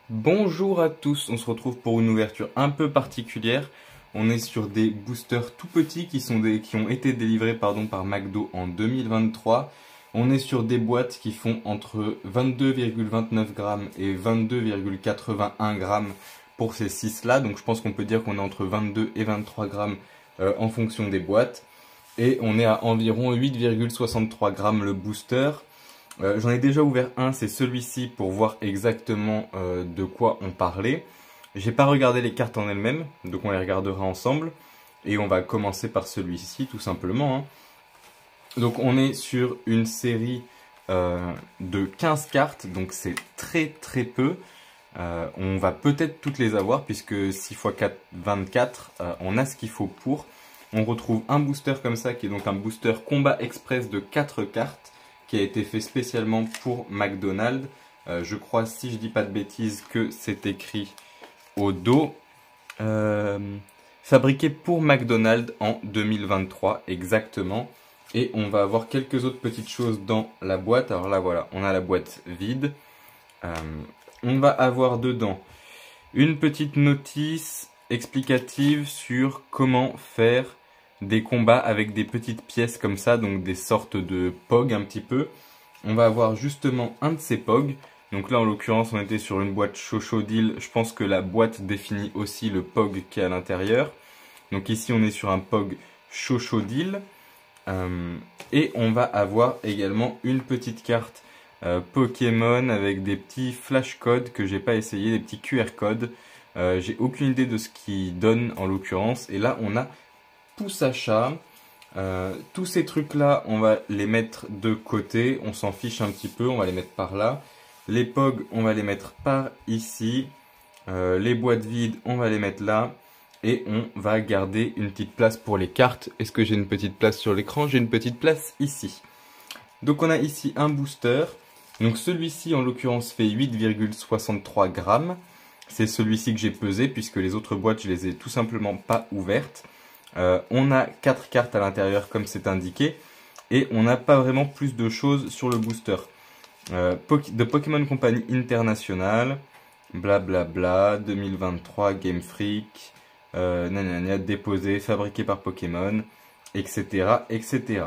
Bonjour à tous, on se retrouve pour une ouverture un peu particulière. On est sur des boosters tout petits qui ont été délivrés par McDo en 2023. On est sur des boîtes qui font entre 22,29 grammes et 22,81 grammes pour ces 6 là. Donc je pense qu'on peut dire qu'on est entre 22 et 23 grammes en fonction des boîtes. Et on est à environ 8,63 grammes le booster. J'en ai déjà ouvert un, c'est celui-ci pour voir exactement de quoi on parlait. J'ai pas regardé les cartes en elles-mêmes, donc on les regardera ensemble. Et on va commencer par celui-ci tout simplement, hein. Donc on est sur une série de 15 cartes, donc c'est très très peu. On va peut-être toutes les avoir puisque 6 x 4, 24, on a ce qu'il faut pour. On retrouve un booster comme ça qui est donc un booster combat express de 4 cartes qui a été fait spécialement pour McDonald's. Je crois, si je dis pas de bêtises, que c'est écrit au dos. Fabriqué pour McDonald's en 2023 exactement. Et on va avoir quelques autres petites choses dans la boîte. Alors là voilà, on a la boîte vide. On va avoir dedans une petite notice explicative sur comment faire des combats avec des petites pièces comme ça, donc des sortes de POG un petit peu. On va avoir justement un de ces POG. Donc là en l'occurrence on était sur une boîte Chochodil. Je pense que la boîte définit aussi le POG qui est à l'intérieur. Donc ici on est sur un POG Chochodil. Et on va avoir également une petite carte Pokémon avec des petits flash codes que j'ai pas essayé, des petits QR codes. J'ai aucune idée de ce qu'ils donnent en l'occurrence. Et là on a pouce à chat. Tous ces trucs là on va les mettre de côté, on s'en fiche un petit peu, on va les mettre par là. Les POG on va les mettre par ici. Les boîtes vides on va les mettre là. Et on va garder une petite place pour les cartes. Est-ce que j'ai une petite place sur l'écran? J'ai une petite place ici. Donc on a ici un booster. Donc celui-ci en l'occurrence fait 8,63 grammes. C'est celui-ci que j'ai pesé puisque les autres boîtes je les ai tout simplement pas ouvertes. On a 4 cartes à l'intérieur comme c'est indiqué. Et on n'a pas vraiment plus de choses sur le booster. De Pokémon Company International. Blablabla. 2023 Game Freak. Déposé, fabriqué par Pokémon. Etc. etc.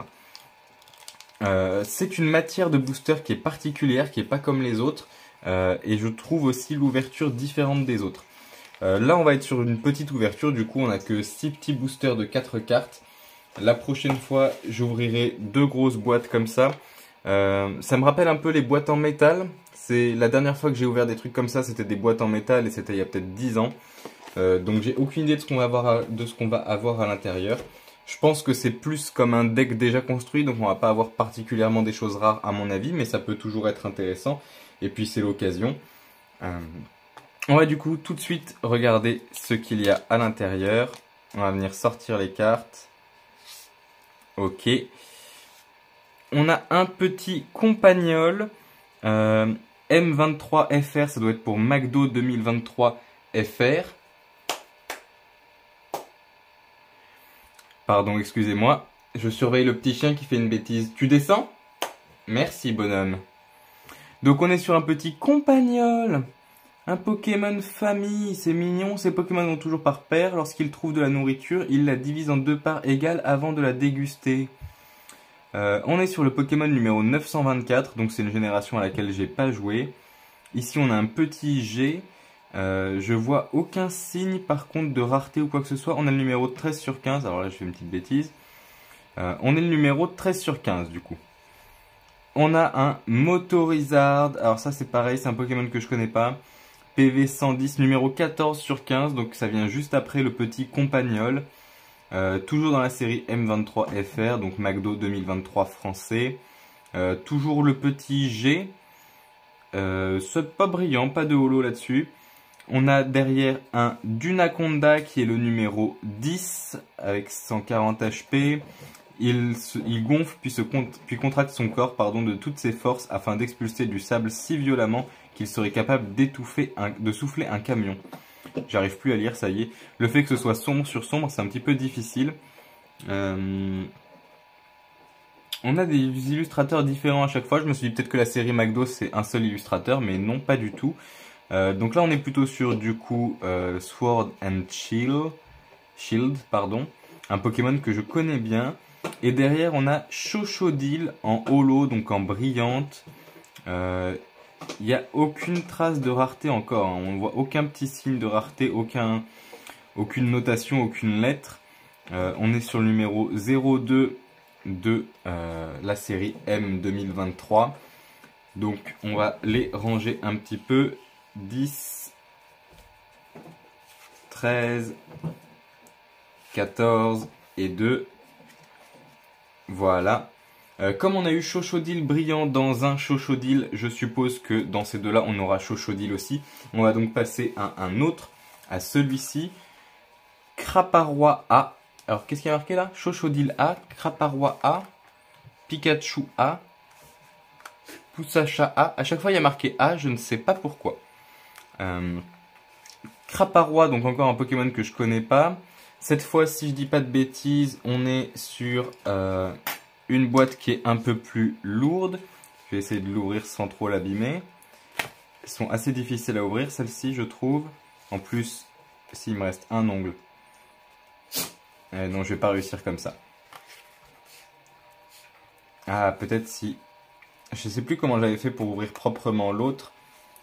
C'est une matière de booster qui est particulière, qui est pas comme les autres. Et je trouve aussi l'ouverture différente des autres. Là on va être sur une petite ouverture, du coup on a que 6 petits boosters de 4 cartes. La prochaine fois j'ouvrirai 2 grosses boîtes comme ça. Ça me rappelle un peu les boîtes en métal. C'est la dernière fois que j'ai ouvert des trucs comme ça, c'était des boîtes en métal et c'était il y a peut-être 10 ans. Donc j'ai aucune idée de ce qu'on va avoir à l'intérieur. Je pense que c'est plus comme un deck déjà construit, donc on va pas avoir particulièrement des choses rares à mon avis, mais ça peut toujours être intéressant. Et puis c'est l'occasion. On va du coup tout de suite regarder ce qu'il y a à l'intérieur. On va venir sortir les cartes. Ok. On a un petit compagnol. M23FR, ça doit être pour McDo 2023 FR. Pardon, excusez-moi. Je surveille le petit chien qui fait une bêtise. Tu descends? Merci, bonhomme. Donc on est sur un petit compagnol. Un Pokémon famille, c'est mignon, ces Pokémon vont toujours par paire. Lorsqu'ils trouvent de la nourriture, ils la divisent en 2 parts égales avant de la déguster. On est sur le Pokémon numéro 924, donc c'est une génération à laquelle j'ai pas joué. Ici on a un petit G. Je vois aucun signe par contre de rareté ou quoi que ce soit. On a le numéro 13 sur 15, alors là je fais une petite bêtise. On est le numéro 13 sur 15 du coup. On a un Motorizard, alors ça c'est pareil, c'est un Pokémon que je connais pas. PV 110, numéro 14 sur 15, donc ça vient juste après le petit Compagnol. Toujours dans la série M23FR, donc McDo 2023 français. Toujours le petit G. C'est pas brillant, pas de holo là-dessus. On a derrière un Dunaconda qui est le numéro 10 avec 140 HP. Il gonfle puis contracte son corps de toutes ses forces afin d'expulser du sable si violemment qu'il serait capable de souffler un camion. J'arrive plus à lire, ça y est. Le fait que ce soit sombre sur sombre, c'est un petit peu difficile. On a des illustrateurs différents à chaque fois. Je me suis dit peut-être que la série McDo c'est un seul illustrateur, mais non, pas du tout. Donc là on est plutôt sur du coup Sword and Shield, pardon, un Pokémon que je connais bien. Et derrière on a Chochodile en holo, donc en brillante. Il n'y a aucune trace de rareté encore, hein. On ne voit aucun petit signe de rareté, aucune notation, aucune lettre. On est sur le numéro 02 de la série M 2023. Donc on va les ranger un petit peu. 10, 13, 14 et 2. Voilà. Comme on a eu Chochodile brillant dans un Chochodile, je suppose que dans ces deux-là, on aura Chochodile aussi. On va donc passer à un autre, à celui-ci. Craparois A. Alors, qu'est-ce qu'il y a marqué là? Chochodile A, Craparois A, Pikachu A, Poussacha A. À chaque fois, il y a marqué A, je ne sais pas pourquoi. Craparois, donc encore un Pokémon que je connais pas. Cette fois, si je dis pas de bêtises, on est sur une boîte qui est un peu plus lourde. Je vais essayer de l'ouvrir sans trop l'abîmer. Elles sont assez difficiles à ouvrir, celles-ci, je trouve. En plus, s'il me reste un ongle. Non, je vais pas réussir comme ça. Ah, peut-être si... Je sais plus comment j'avais fait pour ouvrir proprement l'autre.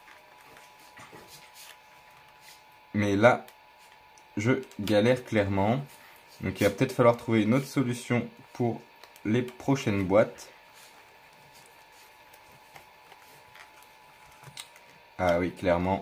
Mais là, je galère clairement. Donc il va peut-être falloir trouver une autre solution pour les prochaines boîtes. Ah oui, clairement.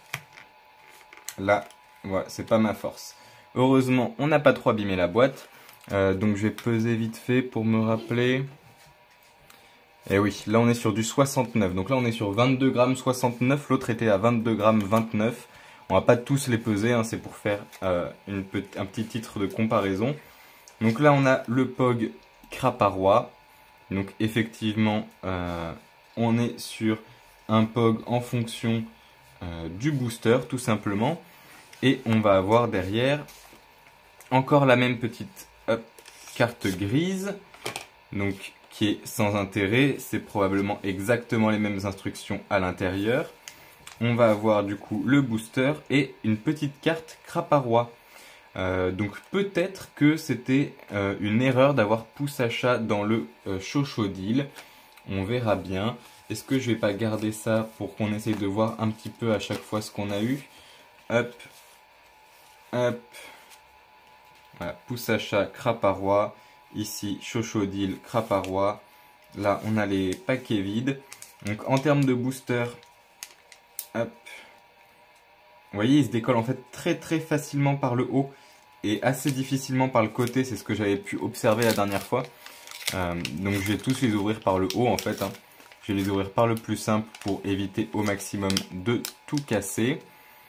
Là, voilà, c'est pas ma force. Heureusement, on n'a pas trop abîmé la boîte. Donc je vais peser vite fait pour me rappeler. Et oui, là on est sur du 69. Donc là on est sur 22 grammes 69. L'autre était à 22 grammes 29. On va pas tous les peser, hein, c'est pour faire un petit titre de comparaison. Donc là on a le Pog Craparois. Donc effectivement, on est sur un Pog en fonction du booster, tout simplement. Et on va avoir derrière encore la même petite carte grise, donc qui est sans intérêt. C'est probablement exactement les mêmes instructions à l'intérieur. On va avoir du coup le booster et une petite carte Craparois. Donc peut-être que c'était une erreur d'avoir Poussacha dans le Chochodile. On verra bien. Est-ce que je vais pas garder ça pour qu'on essaye de voir un petit peu à chaque fois ce qu'on a eu? Hop, hop. Voilà, Poussacha, Craparois. Ici, Chochodile, Craparois. Là, on a les paquets vides. Donc en termes de booster, hop. Vous voyez, il se décolle en fait très facilement par le haut et assez difficilement par le côté. C'est ce que j'avais pu observer la dernière fois. Donc je vais tous les ouvrir par le haut en fait, hein. Je vais les ouvrir par le plus simple pour éviter au maximum de tout casser.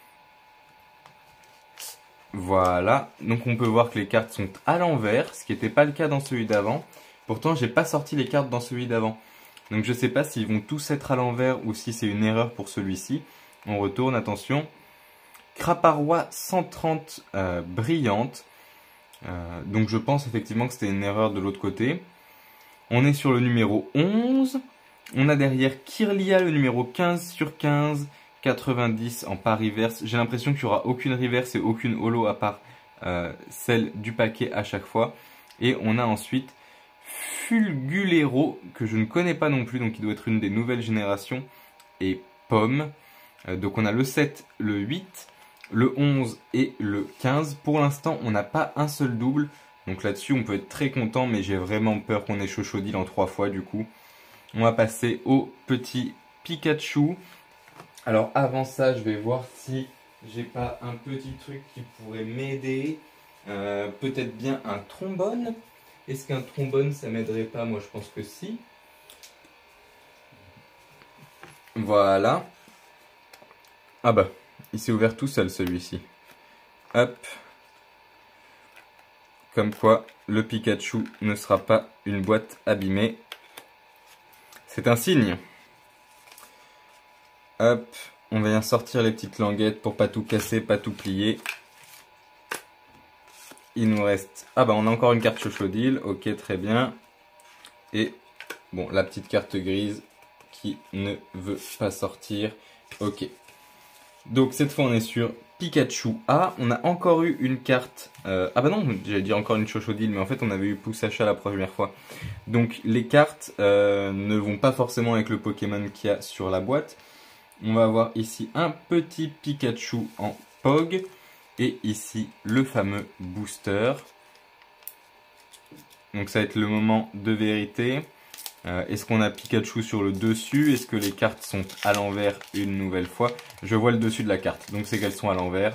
Voilà, donc on peut voir que les cartes sont à l'envers, ce qui n'était pas le cas dans celui d'avant. Pourtant, j'ai pas sorti les cartes dans celui d'avant. Donc je sais pas s'ils vont tous être à l'envers ou si c'est une erreur pour celui-ci. On retourne, attention. Craparois 130 brillante. Donc je pense effectivement que c'était une erreur de l'autre côté. On est sur le numéro 11. On a derrière Kirlia, le numéro 15 sur 15. 90 en pas reverse. J'ai l'impression qu'il n'y aura aucune reverse et aucune holo à part celle du paquet à chaque fois. Et on a ensuite Fulgulero, que je ne connais pas non plus, donc il doit être une des nouvelles générations. Et Pomme. Donc on a le 7, le 8, le 11 et le 15. Pour l'instant, on n'a pas un seul double. Donc là-dessus, on peut être très content, mais j'ai vraiment peur qu'on ait Chochodile en 3 fois du coup. On va passer au petit Pikachu. Alors avant ça, je vais voir si j'ai pas un petit truc qui pourrait m'aider. Peut-être bien un trombone. Est-ce qu'un trombone, ça m'aiderait pas? Moi, je pense que si. Voilà. Ah bah, il s'est ouvert tout seul celui-ci. Hop. Comme quoi, le Pikachu ne sera pas une boîte abîmée. C'est un signe. Hop, on vient sortir les petites languettes pour pas tout casser, pas tout plier. Il nous reste... Ah bah on a encore une carte Chochodile, ok très bien. Et bon, la petite carte grise qui ne veut pas sortir, ok. Donc cette fois on est sur Pikachu A. On a encore eu une carte. Ah bah non, j'allais dire encore une Chochodile, mais en fait on avait eu Poussacha la première fois. Donc les cartes ne vont pas forcément avec le Pokémon qu'il y a sur la boîte. On va avoir ici un petit Pikachu en Pog. Et ici le fameux booster. Donc ça va être le moment de vérité. Est-ce qu'on a Pikachu sur le dessus? Est-ce que les cartes sont à l'envers une nouvelle fois? Je vois le dessus de la carte, donc c'est qu'elles sont à l'envers.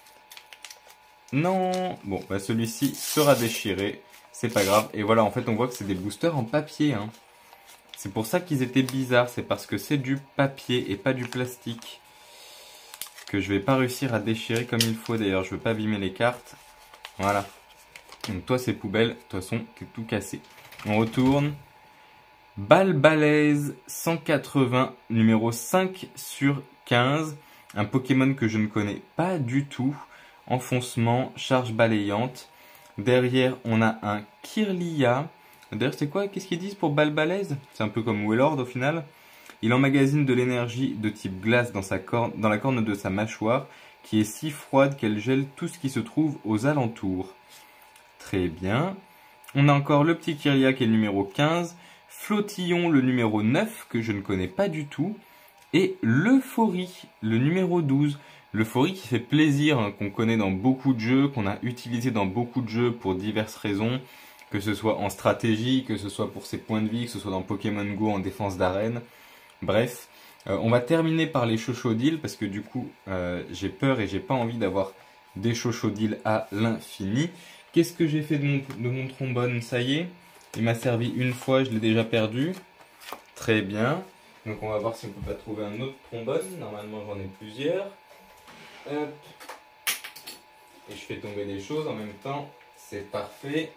Non. Bon, bah celui-ci sera déchiré, c'est pas grave. Et voilà, en fait on voit que c'est des boosters en papier, hein. C'est pour ça qu'ils étaient bizarres, c'est parce que c'est du papier et pas du plastique. Que je vais pas réussir à déchirer comme il faut, d'ailleurs je veux pas abîmer les cartes. Voilà. Donc toi c'est poubelle, de toute façon t'es tout cassé. On retourne. Balbalaise 180, numéro 5 sur 15. Un Pokémon que je ne connais pas du tout. Enfoncement, charge balayante. Derrière on a un Kirlia. D'ailleurs c'est quoi? Qu'est-ce qu'ils disent pour Balbalaise? C'est un peu comme Wailord au final. Il emmagasine de l'énergie de type glace dans la corne de sa mâchoire, qui est si froide qu'elle gèle tout ce qui se trouve aux alentours. Très bien. On a encore le petit Kirlia qui est le numéro 15, Flottillon le numéro 9 que je ne connais pas du tout, et l'Euphorie le numéro 12. L'Euphorie qui fait plaisir, hein, qu'on connaît dans beaucoup de jeux, qu'on a utilisé dans beaucoup de jeux pour diverses raisons, que ce soit en stratégie, que ce soit pour ses points de vie, que ce soit dans Pokémon Go en défense d'arène. Bref, on va terminer par les Chochodiles parce que du coup j'ai peur et j'ai pas envie d'avoir des Chochodiles à l'infini. Qu'est-ce que j'ai fait de mon trombone? Ça y est, il m'a servi une fois, je l'ai déjà perdu. Très bien. Donc on va voir si on peut pas trouver un autre trombone. Normalement j'en ai plusieurs. Hop. Et je fais tomber des choses en même temps. C'est parfait.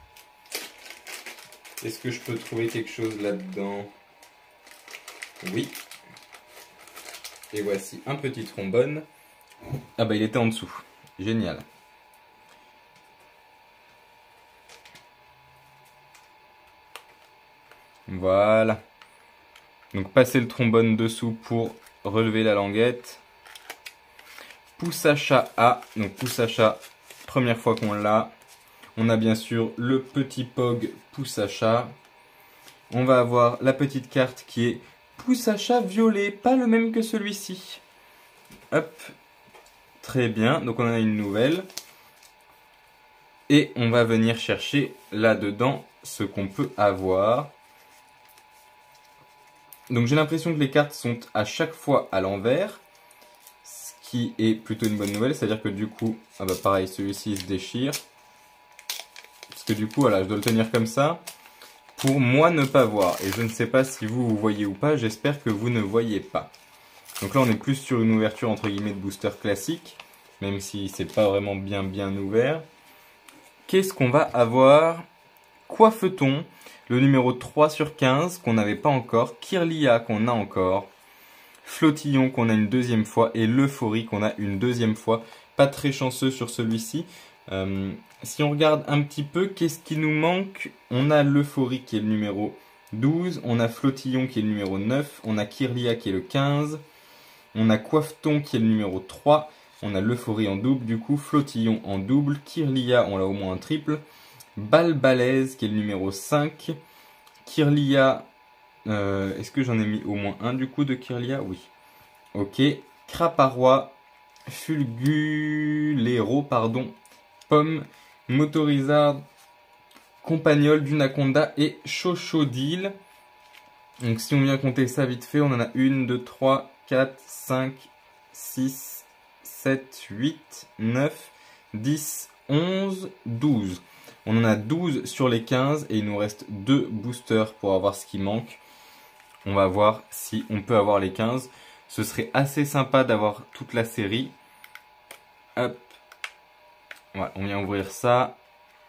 Est-ce que je peux trouver quelque chose là-dedans? Oui. Et voici un petit trombone. Ah bah il était en dessous. Génial. Voilà. Donc passez le trombone dessous pour relever la languette. Poussacha A. Donc Poussacha, première fois qu'on l'a. On a bien sûr le petit Pog Poussacha. On va avoir la petite carte qui est Poussacha violet, pas le même que celui-ci. Hop. Très bien, donc on en a une nouvelle. Et on va venir chercher là-dedans ce qu'on peut avoir. Donc j'ai l'impression que les cartes sont à chaque fois à l'envers. Ce qui est plutôt une bonne nouvelle, c'est-à-dire que du coup, ah bah pareil, celui-ci se déchire. Parce que du coup, voilà, je dois le tenir comme ça. Pour moi ne pas voir. Et je ne sais pas si vous voyez ou pas, j'espère que vous ne voyez pas. Donc là on est plus sur une ouverture entre guillemets de booster classique, même si c'est pas vraiment bien ouvert. Qu'est-ce qu'on va avoir? Coiffeton, le numéro 3 sur 15 qu'on n'avait pas encore, Kirlia qu'on a encore, Flottillon qu'on a une deuxième fois et l'Euphorie qu'on a une deuxième fois. Pas très chanceux sur celui-ci. Si on regarde un petit peu, qu'est-ce qui nous manque? On a l'Euphorie qui est le numéro 12, on a Flottillon qui est le numéro 9, on a Kirlia qui est le 15, on a Coiffeton qui est le numéro 3, on a l'Euphorie en double, du coup Flottillon en double, Kirlia on l'a au moins un triple, Balbalaise qui est le numéro 5, Kirlia, est-ce que j'en ai mis au moins un du coup de Kirlia? Oui. Ok, Craparois, Fulgulero, pardon, Pomme, Motorizard, Compagnol, Dunaconda et Chochodile. Donc si on vient compter ça vite fait, on en a 1, 2, 3, 4, 5, 6, 7, 8, 9, 10, 11, 12. On en a 12 sur les 15 et il nous reste 2 boosters pour avoir ce qui manque. On va voir si on peut avoir les 15. Ce serait assez sympa d'avoir toute la série. Hop. Voilà, on vient ouvrir ça.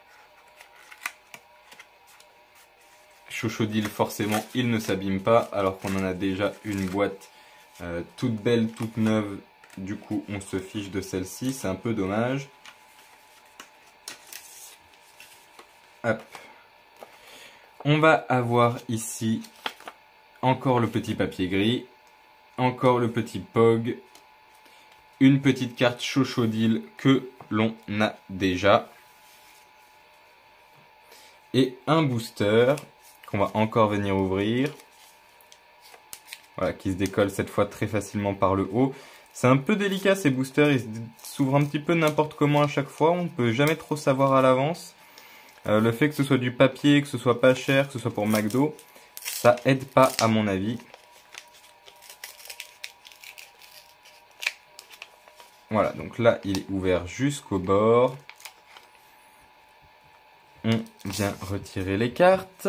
Chochodile, forcément, il ne s'abîme pas, alors qu'on en a déjà une boîte toute belle, toute neuve. Du coup, on se fiche de celle-ci, c'est un peu dommage. Hop. On va avoir ici encore le petit papier gris, encore le petit Pog, une petite carte Chochodile que l'on a déjà. Et un booster qu'on va encore venir ouvrir. Voilà, qui se décolle cette fois très facilement par le haut. C'est un peu délicat ces boosters, ils s'ouvrent un petit peu n'importe comment à chaque fois, on ne peut jamais trop savoir à l'avance. Le fait que ce soit du papier, que ce soit pas cher, que ce soit pour McDo, ça aide pas à mon avis. Voilà, donc là il est ouvert jusqu'au bord. On vient retirer les cartes.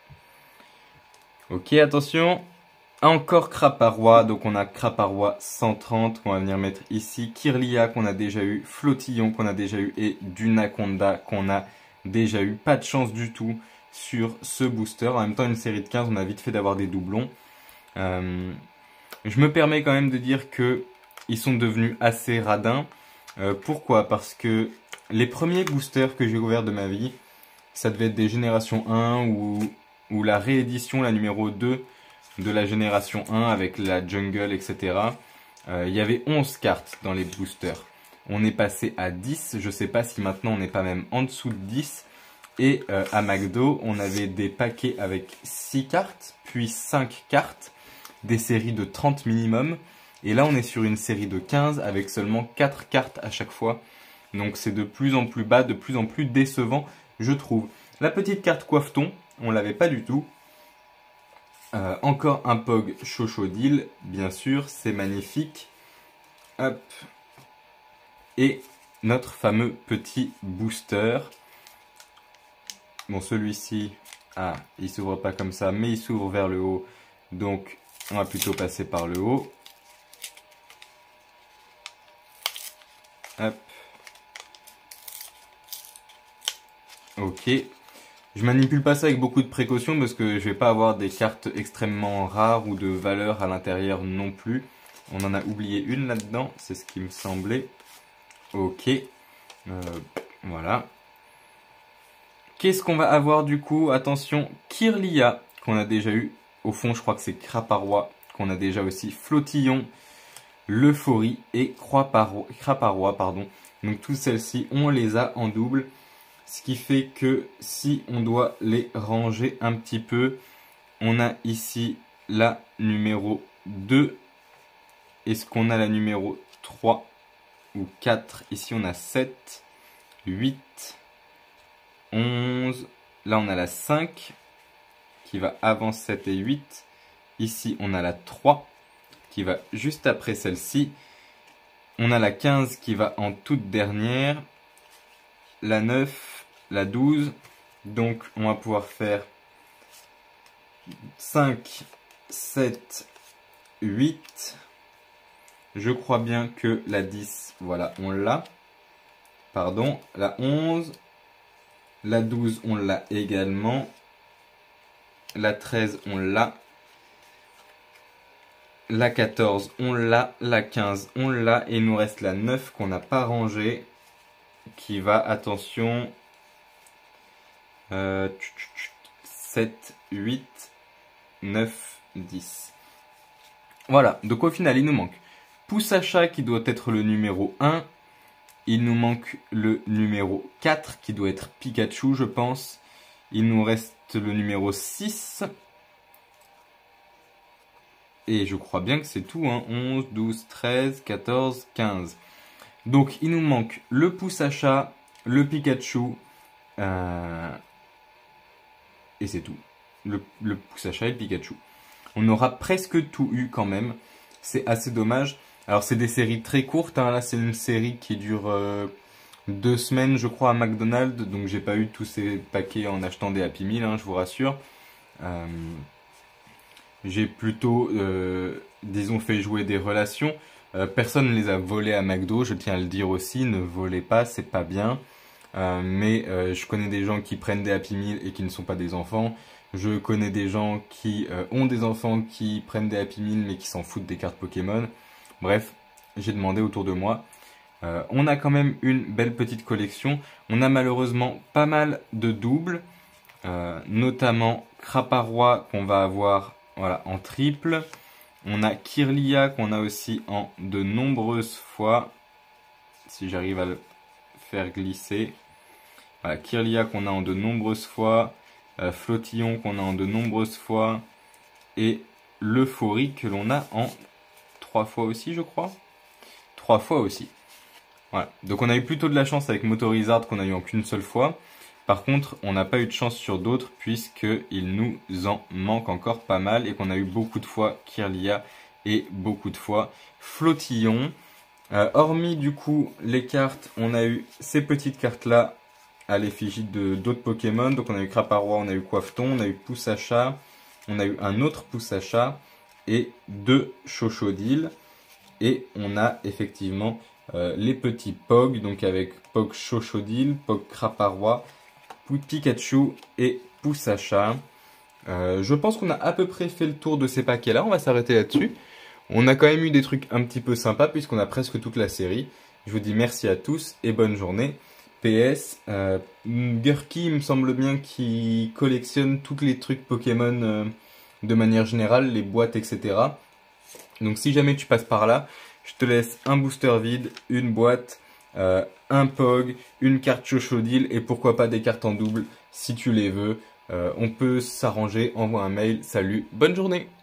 Ok, attention. Encore Craparois, donc on a Craparois 130 qu'on va venir mettre ici, Kirlia qu'on a déjà eu, Flottillon qu'on a déjà eu et Dunaconda qu'on a déjà eu. Pas de chance du tout sur ce booster. En même temps, une série de 15, on a vite fait d'avoir des doublons. Je me permets quand même de dire que ils sont devenus assez radins. Pourquoi? Parce que les premiers boosters que j'ai ouverts de ma vie, ça devait être des générations 1 ou la réédition, la numéro 2 de la génération 1 avec la jungle, etc. Il y avait 11 cartes dans les boosters. On est passé à 10. Je sais pas si maintenant on n'est pas même en dessous de 10. Et à McDo, on avait des paquets avec 6 cartes, puis 5 cartes, des séries de 30 minimum. Et là, on est sur une série de 15 avec seulement 4 cartes à chaque fois. Donc c'est de plus en plus bas, de plus en plus décevant, je trouve. La petite carte Coiffeton, on l'avait pas du tout. Encore un Pog Chochodile, bien sûr, c'est magnifique. Hop. Et notre fameux petit booster. Bon, celui-ci, il s'ouvre pas comme ça, mais il s'ouvre vers le haut. Donc, on va plutôt passer par le haut. Hop. Ok. Je manipule pas ça avec beaucoup de précaution parce que je vais pas avoir des cartes extrêmement rares ou de valeur à l'intérieur non plus. On en a oublié une là-dedans, c'est ce qui me semblait. Ok, voilà. Qu'est-ce qu'on va avoir du coup? Attention, Kirlia qu'on a déjà eu. Au fond, je crois que c'est Craparois qu'on a déjà aussi. Flottillon, l'Euphorie et Craparois, pardon. Donc toutes celles-ci, on les a en double. Ce qui fait que si on doit les ranger un petit peu, on a ici la numéro 2. Est-ce qu'on a la numéro 3 ou 4? Ici on a 7, 8, 11. Là on a la 5 qui va avant 7 et 8. Ici on a la 3 qui va juste après celle-ci. On a la 15 qui va en toute dernière. La 9. La 12, donc on va pouvoir faire 5, 7, 8. Je crois bien que la 10, voilà, on l'a. Pardon, la 11, la 12, on l'a également. La 13, on l'a. La 14, on l'a. La 15, on l'a. Et il nous reste la 9 qu'on n'a pas rangée. Qui va, attention... 7, 8, 9, 10. Voilà, donc au final il nous manque Poussacha qui doit être le numéro 1. Il nous manque le numéro 4 qui doit être Pikachu je pense. Il nous reste le numéro 6. Et je crois bien que c'est tout, hein. 11, 12, 13, 14, 15. Donc il nous manque le Poussacha, le Pikachu... Et c'est tout. Le Poussacha et le Pikachu. On aura presque tout eu quand même. C'est assez dommage. Alors c'est des séries très courtes. Hein. Là c'est une série qui dure 2 semaines je crois à McDonald's. Donc j'ai pas eu tous ces paquets en achetant des Happy Meal, hein, je vous rassure. J'ai plutôt, disons, fait jouer des relations. Personne ne les a volés à McDo, je tiens à le dire aussi. Ne volez pas, c'est pas bien. Mais je connais des gens qui prennent des Happy Meal et qui ne sont pas des enfants. Je connais des gens qui ont des enfants qui prennent des Happy Meal mais qui s'en foutent des cartes Pokémon. Bref, j'ai demandé autour de moi. On a quand même une belle petite collection. On a malheureusement pas mal de doubles. Notamment Craparois qu'on va avoir voilà, en triple. On a Kirlia qu'on a aussi en de nombreuses fois. Si j'arrive à le faire glisser. Voilà, Kirlia qu'on a en de nombreuses fois. Flottillon qu'on a en de nombreuses fois. Et l'Euphorie que l'on a en 3 fois aussi, je crois. 3 fois aussi. Voilà. Donc on a eu plutôt de la chance avec Motorizard qu'on a eu en qu'une seule fois. Par contre, on n'a pas eu de chance sur d'autres puisqu'il nous en manque encore pas mal et qu'on a eu beaucoup de fois Kirlia et beaucoup de fois Flottillon. Hormis du coup les cartes, on a eu ces petites cartes là à l'effigie de d'autres Pokémon. Donc on a eu Craparois, on a eu Coiffeton, on a eu Poussacha, on a eu un autre Poussacha et 2 Chochodile. Et on a effectivement les petits Pog, donc avec Pog Chochodile, Pog Craparois, Pikachu et Poussacha. Je pense qu'on a à peu près fait le tour de ces paquets là, on va s'arrêter là-dessus. On a quand même eu des trucs un petit peu sympas puisqu'on a presque toute la série. Je vous dis merci à tous et bonne journée. PS, Gurky il me semble bien qu'il collectionne tous les trucs Pokémon de manière générale, les boîtes etc. Donc si jamais tu passes par là, je te laisse un booster vide, une boîte, un Pog, une carte Chochodile et pourquoi pas des cartes en double si tu les veux. On peut s'arranger, envoie un mail, salut, bonne journée!